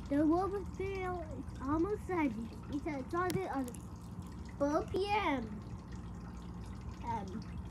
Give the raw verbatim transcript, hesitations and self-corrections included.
The Wolf Trail is almost ready. It started on four p m Um,